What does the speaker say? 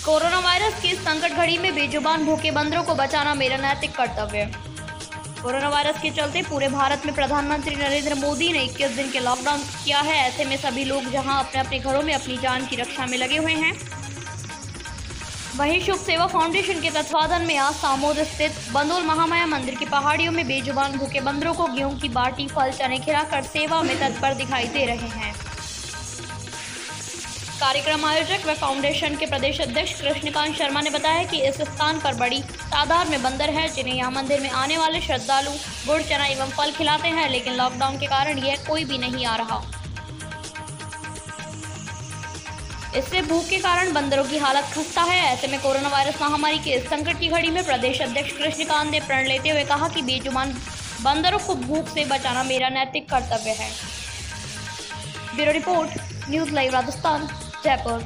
Corona virus की इस संकट घड़ी में बेजुबान भूखे बंदरों को बचाना मेरा नैतिक कर्तव्य है। कोरोना वायरस के चलते पूरे भारत में प्रधानमंत्री नरेंद्र मोदी ने 21 दिन के लॉकडाउन किया है। ऐसे में सभी लोग जहां अपने अपने घरों में अपनी जान की रक्षा में लगे हुए हैं, वहीं शुभ सेवा फाउंडेशन के तत्वाधान में आज सामोद स्थित बंदोल महामाया मंदिर की पहाड़ियों में बेजुबान भूखे बंदरों को गेहूं की बाटी, फल, चने खिलाकर सेवा में तत्पर दिखाई दे रहे हैं। कार्यक्रम आयोजक व फाउंडेशन के प्रदेश अध्यक्ष कृष्णकांत शर्मा ने बताया कि इस स्थान पर बड़ी तादाद में बंदर हैं, जिन्हें यहां मंदिर में आने वाले श्रद्धालु गुड़, चना एवं फल खिलाते हैं, लेकिन लॉकडाउन के कारण यह कोई भी नहीं आ रहा। इससे भूख के कारण बंदरों की हालत खस्ता है। ऐसे में कोरोना वायरस महामारी के इस संकट की घड़ी में प्रदेश अध्यक्ष कृष्णकांत ने प्रण लेते हुए कहा कि बेजुबान बंदरों को भूख से बचाना मेरा नैतिक कर्तव्य है। Bureau report, news live Rajasthan, Jaipur.